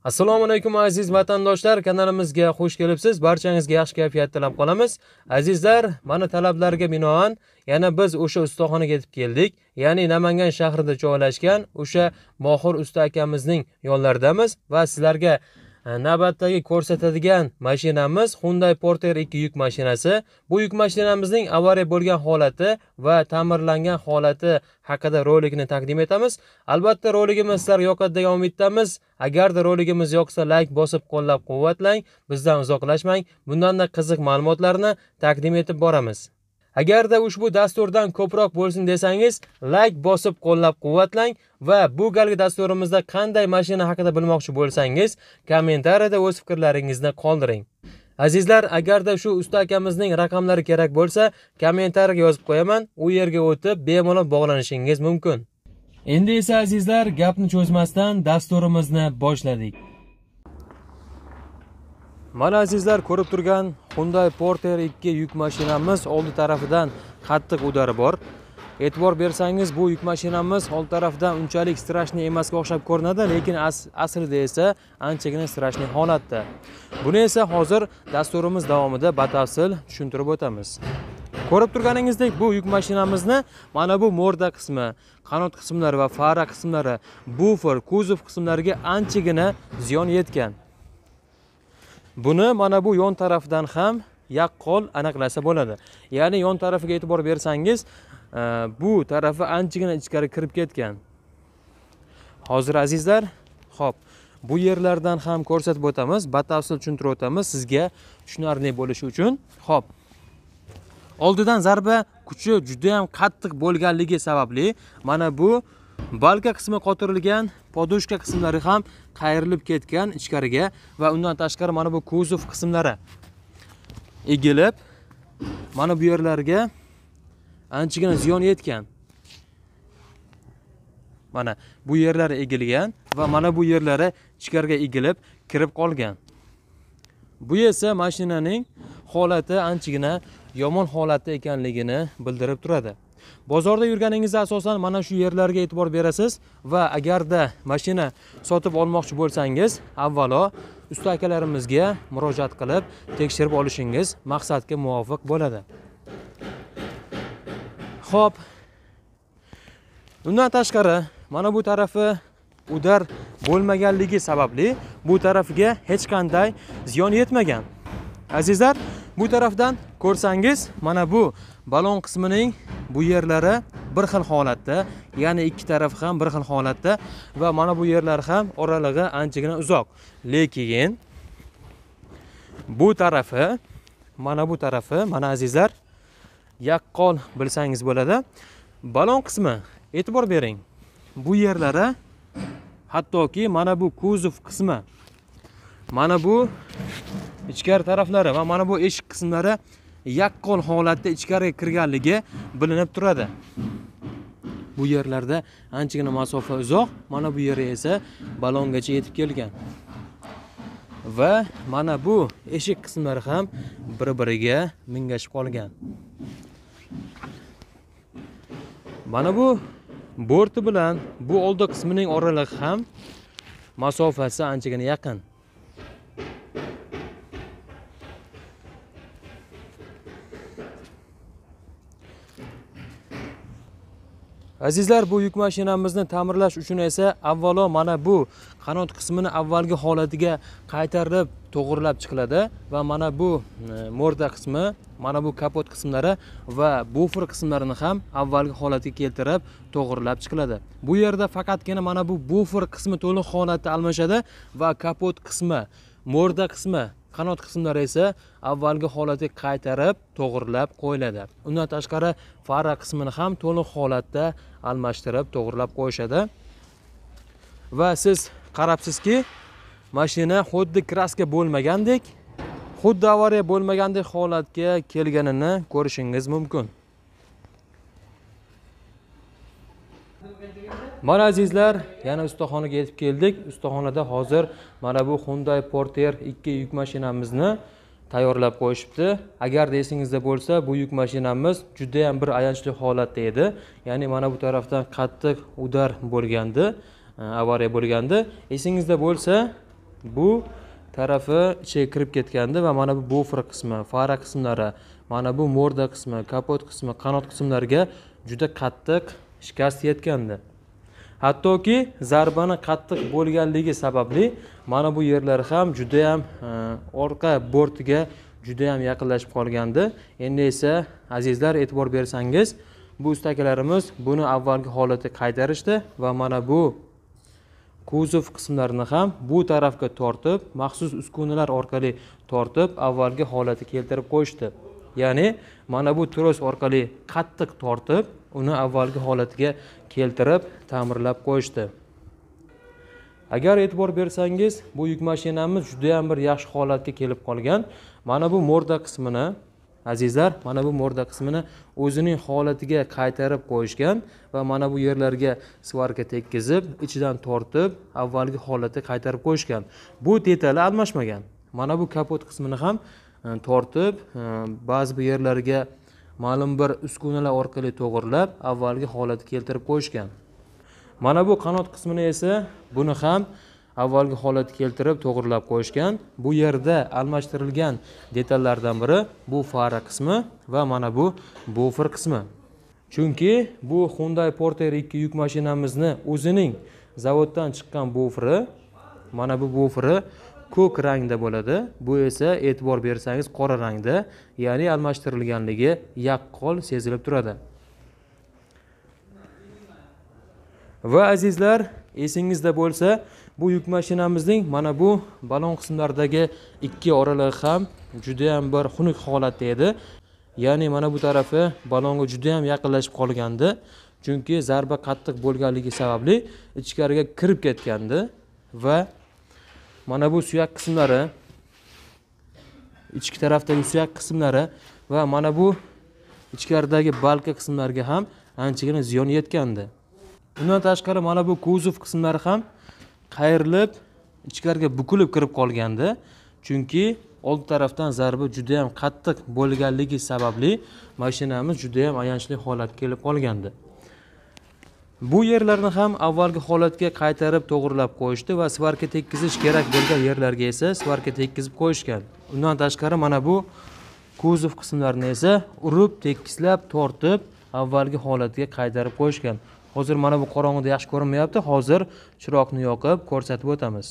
Assalomu alaykum aziz vatandoshlar, kanalimizga xush kelibsiz. Barchangizga yaxshi kayfiyat tilab qolamiz. Azizlar, mana talablarga binoan yana biz o'sha ustaxonaga yetib keldik. Ya'ni Namangan shahrida joylashgan o'sha Mohir usta akamizning yo'llaridamiz va sizlarga navbatdagi ko'rsatadigan mashinamiz Hyundai Porter 2 yuk mashinasi. Bu yuk mashinamizning avariya bo'lgan holati va ta'mirlangan holati haqida rolikni taqdim etamiz. Albatta roligimiz sizlarga yoqadi degan umiddamiz. Agarda roligimiz yoqsa like bosib qo'llab-quvvatlang, bizdan uzoqlashmang. Bundanda qiziq ma'lumotlarni taqdim etib boramiz. Agarda ushbu dasturdan ko'proq bo'lsin desangiz, like bosib qo'llab-quvvatlang va bu galgi dasturimizda qanday mashina haqida bilmoqchi bo'lsangiz, kommentariyada o'z fikrlaringizni qoldiring. Azizlar, agarda shu usta akamizning raqamlari kerak bo'lsa, kommentariyaga yozib qo'yaman, u yerga o'tib bemalol bog'lanishingiz mumkin. Endi esa azizlar, gapni cho'zmasdan dasturimizni boshladik. Mana azizlar, ko'rib turgan Hyundai Porter 2 yuk mashinamiz oldi tarafidan qattiq udari bor. E'tibor bersangiz, bu yuk mashinamiz old tarafdan unchalik strashniy emasga o'xshab ko'rinadi, lekin aslida esa anchagina strashniy holatda. Buni esa hozir dasturimiz davomida batafsil tushuntirib o'tamiz. Ko'rib turganingizdek, bu yuk mashinamizni mana bu morda qismi, qanot qismlari va fara qismlari, bufer, kuzov qismlariga anchagina ziyon yetgan. Buni mana bu yon tarafdan ham yaqqol aniqlasa bo'ladi. Ya'ni yon tarafiga e'tibor bersangiz, bu tarafi anchagina ichkari kirib ketgan. Hozir azizlar, xo'p, bu yerlardan ham ko'rsatib o'tamiz, batafsil tushuntirib o'tamiz sizga tushunarli bo'lishi uchun. Xo'p. Oldidan zarba kuchi juda ham qattiq bo'lganligi sababli mana bu balka qismi qotirilgan, podushka qismlari ham qayrilib ketgan ichkariga va undan tashqari mana bu kuzov qismlari egilib, mana bu yerlarga anchagina ziyon yetgan. Mana bu yerlari egilgan va mana bu yerlari ichkariga egilib kirib qolgan. Bu esa mashinaning holati anchagina yomon holatda ekanligini bildirib turadi. Bozorda yurganingizda asosan mana shu yerlarga e'tibor berasiz va agarda mashina sotib olmoqchi bo'lsangiz, avvalo usta akalarimizga murojaat qilib tekshirib olishingiz maqsadga muvofiq bo'ladi. Xo'p. Undan tashqari mana bu tarafi udar bo'lmaganligi sababli bu tarafiga hech qanday ziyon yetmagan. Azizlar, bu tarafdan ko'rsangiz, mana bu balon qismining bu yerlari bir xil holatda, ya'ni ikki taraf ham bir xil holatda va mana bu yerlar ham oralig'i anchagina uzoq. Lekin bu tarafi, mana azizlar, yaqqol bilsangiz bo'ladi. Balon qismi, e'tibor bering. Bu yerlari hattoki mana bu kuzov qismi, mana bu ichkari taraflari va mana bu eshik qismlari yaqqol holatda ichkariga kirganligi bilinib turadi. Bu yerlarda anchagina masofa uzoq, mana bu yeri esa balongacha yetib kelgan. Va mana bu eshik qismlari ham bir-biriga mingashib qolgan. Mana bu borti bilan bu oldi qismining oraligi ham masofasi anchagina yaqin. Azizlar, bu yuk mashinamizni ta'mirlash uchun esa avvalo mana bu qanot qismini avvalgi holatiga qaytarib to'g'rilab chiqiladi va mana bu morda qismi, mana bu kapot qismlari va bufer qismlarini ham avvalgi holatiga keltirib to'g'rilab chiqiladi. Bu yerda faqatgina mana bu bufer qismi to'liq holatda almashadi va kapot qismi, morda qismi, qanot qismlari esa avvalgi holatiga qaytarib to'g'rilab qo'yiladi. Undan tashqari fara qismini ham to'liq holatda almashtirib to'g'rilab qo'yishadi. Va siz qarabsizki, mashina xuddi kraska bo'lmagandek, xuddi avariya bo'lmagandek holatga kelganini ko'rishingiz mumkin. Mana azizlar, yana ustaxonaga yetib keldik. Ustaxonada hozir mana bu Hyundai Porter 2 yuk mashinamizni tayyorlab qo'yishibdi. Agar esingizda bo'lsa, bu yuk mashinamiz juda ham bir ayanchli holatda edi. Ya'ni mana bu tarafdan qattiq udar bo'lgandi, avariya bo'lgandi. Esingizda bo'lsa, bu tarafi ichiga kirib ketgandi va mana bu buffer qismi, fara qismlari, mana bu morda qismi, kapot qismi, qanot qismlariga juda qattiq shikast yetgandi. Hattoki zarbani qattiq bo'lganligi sababli mana bu yerlar ham juda ham orqa bortiga juda ham yaqinlashib qolgandi. Endi esa azizlar e'tibor bersangiz, bu ustakalarimiz buni avvalgi holatiga qaytarishdi va mana bu kuzov qismlarini ham bu tarafga tortib, maxsus uskunalar orqali tortib, avvalgi holatiga keltirib qo'yishdi. Ya'ni mana bu tros orqali qattiq tortib, uni avvalgi holatiga keltirib, ta'mirlab qo'yishdi. Agar e'tibor bersangiz, bu yuk mashinamiz juda ham bir yaxshi holatga kelib qolgan. Mana bu morda qismini, azizlar, mana bu morda qismini o'zining holatiga qaytarib qo'yishgan va mana bu yerlarga svarka tekkizib, ichidan tortib, avvalgi holatiga qaytarib qo'yishgan. Bu detali almashmagan. Mana bu kapot qismini ham tortib, ba'zi bir yerlarga ma'lum bir uskunalar orqali to'g'irlab, avvalgi holatiga keltirib qo'yishgan. Mana bu qanot qismini esa buni ham avvalgi holatga keltirib to'g'irlab qo'yishgan. Bu yerda almashtirilgan detallardan biri bu fara qismi va mana bu buffer qismi. Chunki bu Hyundai Porter 2 yuk mashinamizni o'zining zavoddan chiqqan bufferi, mana bu bufferi ko'k rangda bo'ladi. Bu esa e'tibor bersangiz qora rangda, ya'ni almashtirilganligi yaqqol sezilib turadi. Va azizlar, esingizda bo'lsa, bu yuk mashinamizning mana bu balon qismlaridagi ikki oralig'i ham juda ham bir xunuk holatda edi. Ya'ni mana bu tarafi balonga juda ham yaqinlashib qolgandi. Chunki zarba qattiq bo'lganligi sababli ichkariga kirib ketgandi va mana bu suyak qismlari, ichki tarafdagi suyak qismlari va mana bu ichkaridagi balka qismlariga ham anchagina ziyon yetgandi. Undan tashqari mana bu kuzov qismlari ham qayrilib, ichkariga bukilib kirib qolgandi. Chunki old tarafdan zarba juda ham qattiq bo'lganligi sababli mashinamiz juda ham ayanchli holatga kelib qolgandi. Bu yerlarni ham avvalgi holatga qaytarib to'g'irlab qo'yishdi va svarka tekkizish kerak bo'lgan yerlarga esa svarka tekkizib qo'yishgan. Undan tashqari mana bu kuzov qismlarini esa urib, tekkizlab, tortib, avvalgi holatiga qaytarib qo'yishgan. Hozir mana bu qorong'ida yaxshi ko'rinmayapti. Hozir chiroqni yoqib ko'rsatib o'tamiz.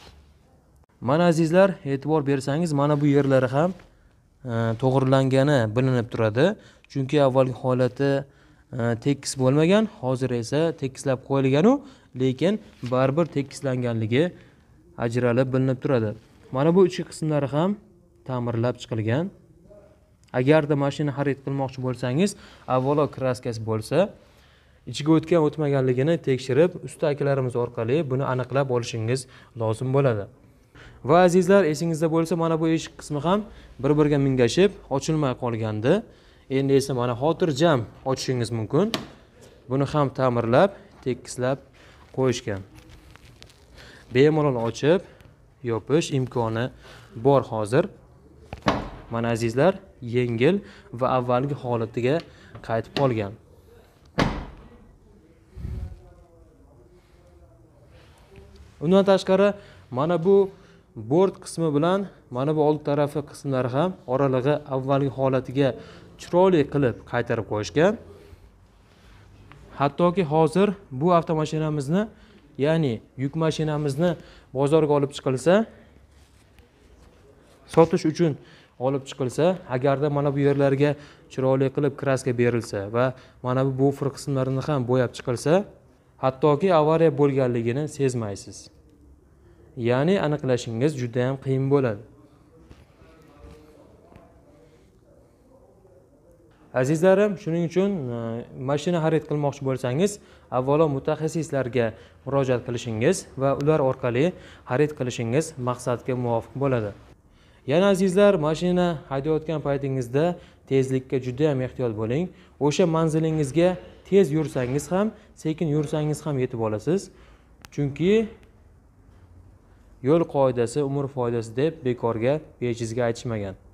Mana azizlar, e'tibor bersangiz, mana bu yerlari ham to'g'irlangani bilinib turadi. Chunki avvalgi holati tekis bo'lmagan, hozir esa tekislab qo'yilgan-u, lekin baribir tekislanganligi ajralib bilinib turadi. Mana bu ichki qismlari ham ta'mirlab chiqilgan. Agarda mashina xarid qilmoqchi bo'lsangiz, avvalo kraskasi bo'lsa, ichiga o'tgan o'tmaganligini tekshirib, usta akalarimiz orqali buni aniqlab olishingiz lozim bo'ladi. Va azizlar, esingizda bo'lsa, mana bu eshik qismi ham bir-biriga mingashib, ochilmay qolgandi. Endi esa mana xotirjam ochishingiz mumkin. Buni ham ta'mirlab, tekislab qo'yishgan. Bemalol ochib, yopish imkoni bor hozir. Mana azizlar, yengil va avvalgi holatiga qaytib qolgan. Undan tashqari mana bu bort qismi bilan mana bu old tarafi qismlari ham oralig'i avvalgi holatiga chiroyli qilib qaytarib qo'yishgan. Hattoki hozir bu avtomashinamizni, ya'ni yuk mashinamizni bozorga olib chiqilsa, sotish uchun olib chiqilsa, agarda mana bu yerlarga chiroyli qilib kraska berilsa va mana bu buffer qismlarini ham bo'yab chiqilsa, hattoki avariya bo'lganligini sezmaysiz. Ya'ni aniqlashingiz juda ham qiyin bo'ladi. Azizlarim, shuning uchun mashina xarid qilmoqchi bo'lsangiz, avvalo mutaxassislarga murojaat qilishingiz va ular orqali xarid qilishingiz maqsadga muvofiq bo'ladi. Yana azizlar, mashina haydayotgan paytingizda tezlikka juda ham ehtiyot bo'ling. O'sha manzilingizga tez yursangiz ham, sekin yursangiz ham yetib olasiz. Chunki yo'l qoidasi umr foydasi deb bekorga bejizga aytishmagan.